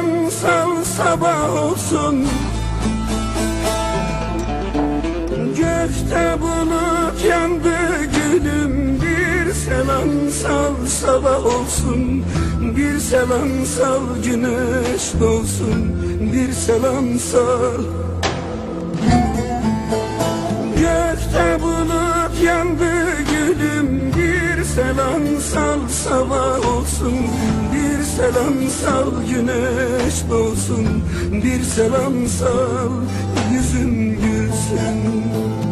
selam sal sabah olsun. Gökte bulut yandı gülüm, bir selam sal sabah olsun. Bir selam sal güneş doğsun, bir selam sal. Gökte bulut yandı gülüm, bir selam sal sabah olsun. Bir selam sal güneş doğsun, bir selam sal yüzüm gülsün.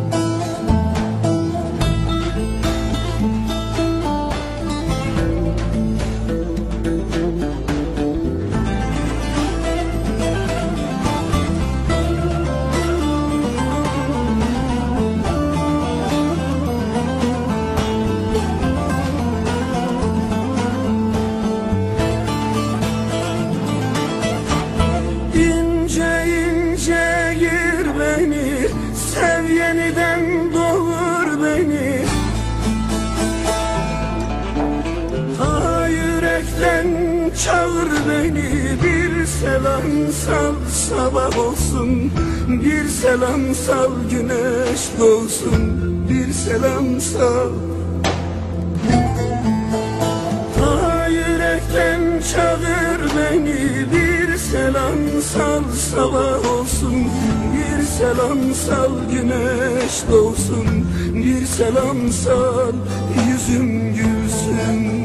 Sev yeniden doğur beni, ta yürekten çağır beni. Bir selam sal sabah olsun, bir selam sal güneş doğsun, bir selam sal. Ta yürekten çağır beni, bir selam sal sabah olsun. Bir selam sal güneş doğsun, bir selam sal yüzüm gülsün.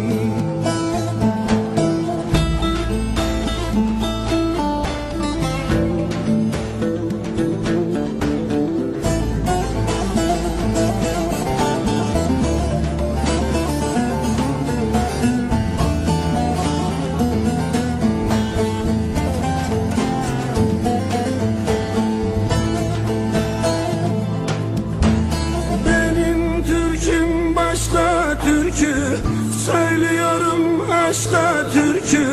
Türkü söylüyorum, aşka türkü.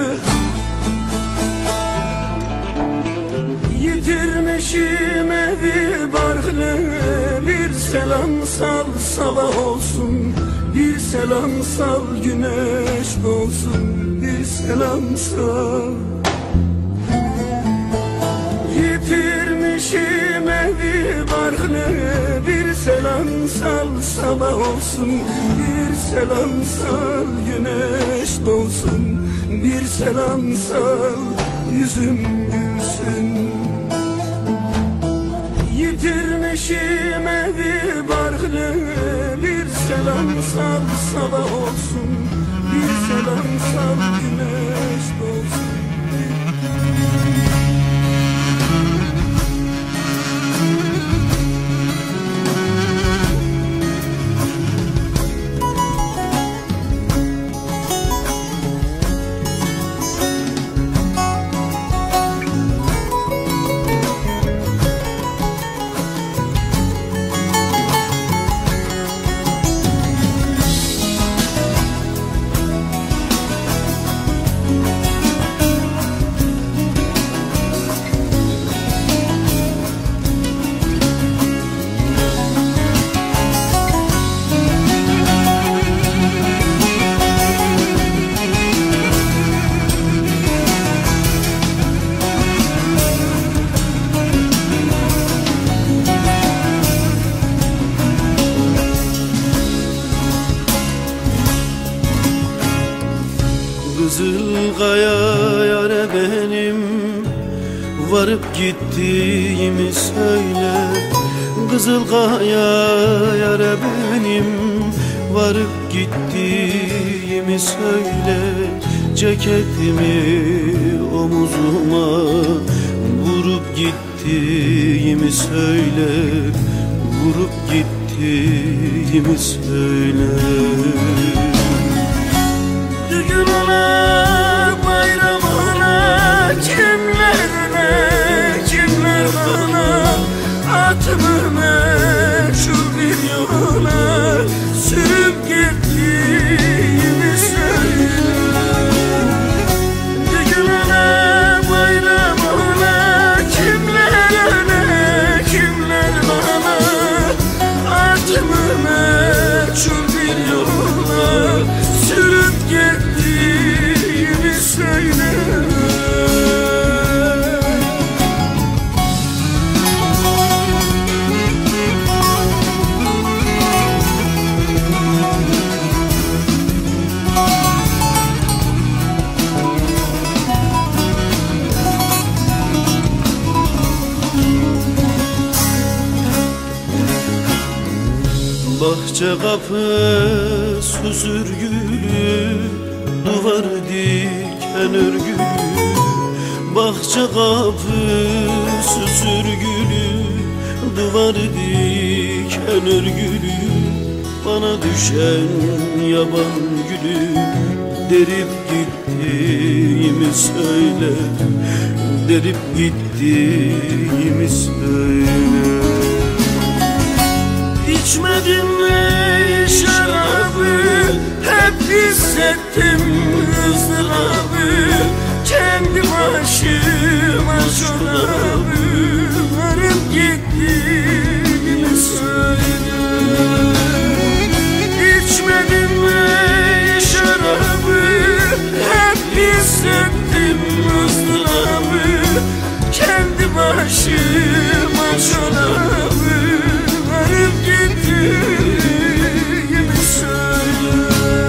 Yitirmişim evi barkını, bir selam sal sabah olsun. Bir selam sal güneş doğsun, bir selam sal. Yitirmişim evi barkını, bir selam sal sabah olsun. Bir selam sal güneş doğsun, bir selam sal yüzüm gülsün. Yitirmişim evi barkını, bir selam sal sabah olsun. Bir selam sal güneş doğsun. Kızılkaya yâre benim, varıp gittiğimi söyle. Kızılkaya yâre benim, varıp gittiğimi söyle. Ceketimi omuzuma vurup gittiğimi söyle. Vurup gittiğimi söyle. Düğününe, bayramına, kimler bana atımı meçhul bir yola sürüp gittiğimi söyle. Düğününe, bayramına, kimler bana atımı meçhul bir yola sürüp gittiğimi söyle. Bahçe kapı susur gülü, duvar diken örgülü. Bahçe kapı susur gülü, duvar diken örgülü. Bana düşen yaban gülü, derip gittiğimi söyle, derip gittiğimi söyle. İçmedim mi şarabı, hep hissettim ızdırabı. Kendi başıma çorabı varıp gittiğimi söyle. İçmedim mi şarabı, hep hissettim ızdırabı. Kendi başıma çorabı varıp gittiğimi söyle.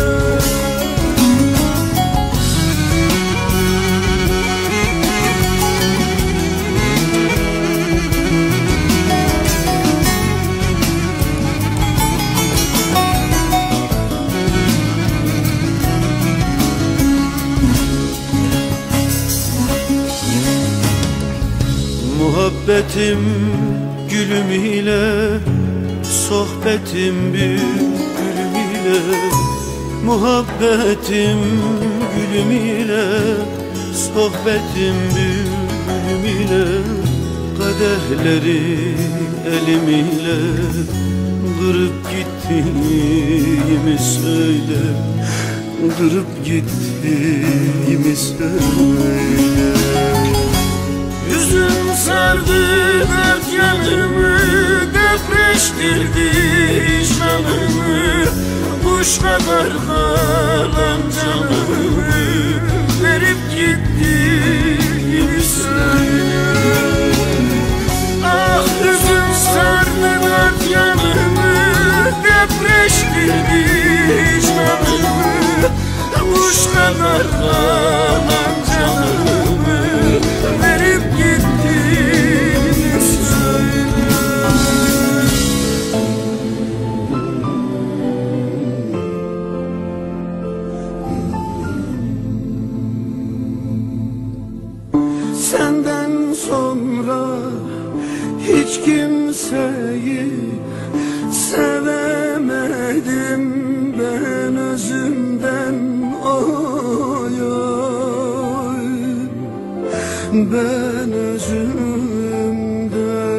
Muhabbetim gülüm ile, sohbetim bülbülüm ile. Muhabbetim gülüm ile, sohbetim bülbülüm ile. Kadehleri elim ile kırıp gittiğimi söyle, kırıp gittiğimi söyle. Hüzün sardı dert yanımı, depreştirdi canımı. Kuş kadar kalan canımı verip gittiğimi söyle. Ah hüzün sardı dert yanımı, depreştirdi canımı. Kuş kadar kalan canımı verip gittiğini söyle. Senden sonra hiç kimseyi sevemedim ben özümden. Oy oy, ben özümden.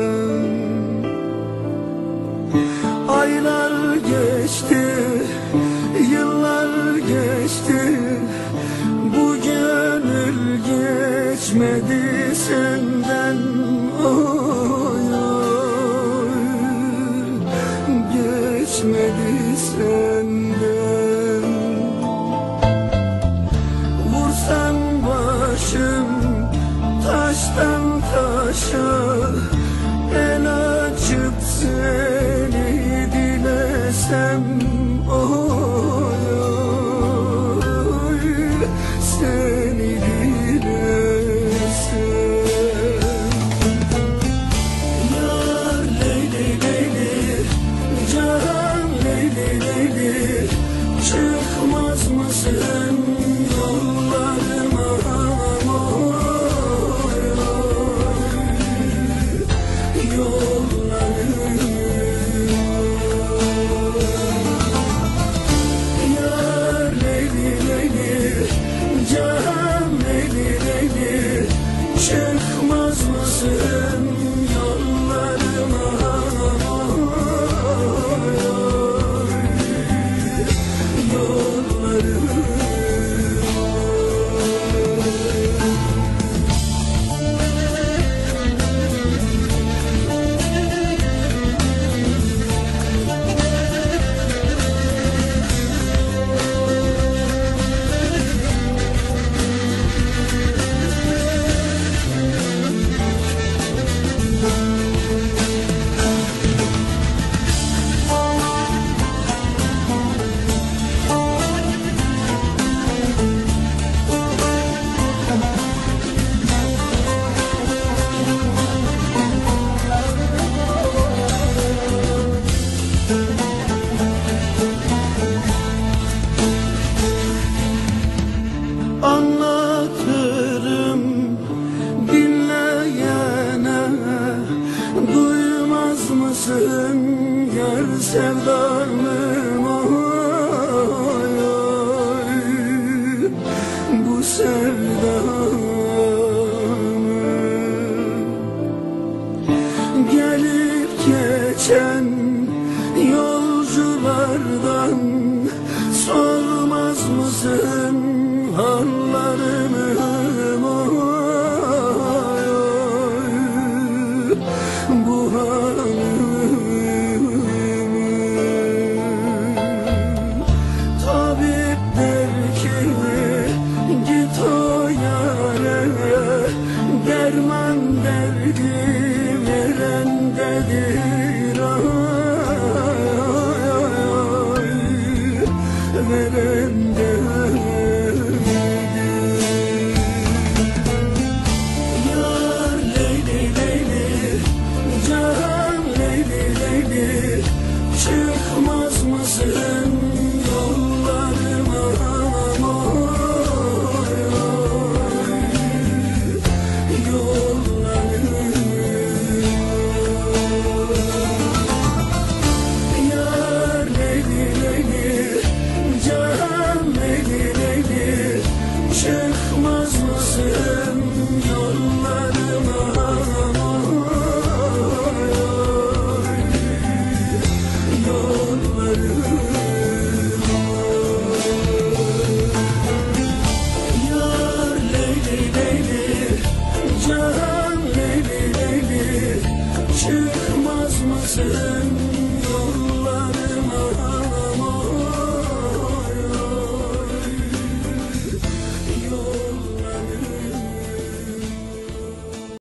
Aylar geçti, yıllar geçti, bu gönül geçmedi senden. Oy oy, geçmedi senden. Vursan başım taştan taşa, el açıp seni dilesem. Oy oy, seni dilesem. Yar leyli leyli, can leyli leyli, çıkmaz mısın yollarıma? Çıkmaz mısın yollarıma? Yollarıma. mısın yar sevdamım oy oy, bu sevdamı gelip geçen yolculardan sormaz mısın hallarımı oy oy, bu halımı. Tabip der ki git o yâre, derman derdi verendedir oy oy, verendedir. Yar Leyli Leyli, can Leyli Leyli, çıkmaz mısın yollarıma oy oy, yollarıma. Yar Leyli Leyli, can Leyli Leyli,